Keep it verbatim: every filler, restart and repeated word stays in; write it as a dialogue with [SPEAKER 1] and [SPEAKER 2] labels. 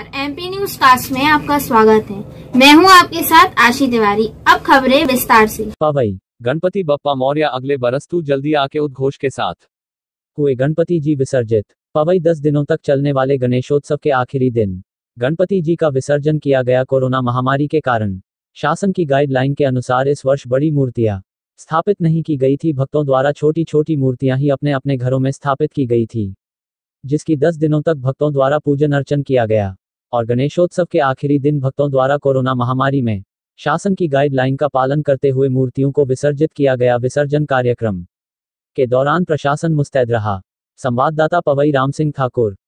[SPEAKER 1] नमस्कार, MP news cast में आपका स्वागत है। मैं हूं आपके साथ आशी तिवारी। अब खबरें विस्तार से।
[SPEAKER 2] पवई गणपति बप्पा मौर्य अगले बरस तू जल्दी आके उद्घोष के साथ
[SPEAKER 3] हुए गणपति जी विसर्जित। पवई दस दिनों तक चलने वाले गणेशोत्सव के आखिरी दिन गणपति जी का विसर्जन किया गया। कोरोना महामारी के कारण शासन की गाइडलाइन के अनुसार इस वर्ष बड़ी मूर्तियां स्थापित नहीं की गई थी। भक्तों द्वारा छोटी छोटी मूर्तियां ही अपने अपने घरों में स्थापित की गई थी, जिसकी दस दिनों तक भक्तों द्वारा पूजन अर्चन किया गया। और गणेशोत्सव के आखिरी दिन भक्तों द्वारा कोरोना महामारी में शासन की गाइडलाइन का पालन करते हुए मूर्तियों को विसर्जित किया गया। विसर्जन कार्यक्रम के दौरान प्रशासन मुस्तैद रहा। संवाददाता पवई राम सिंह ठाकुर।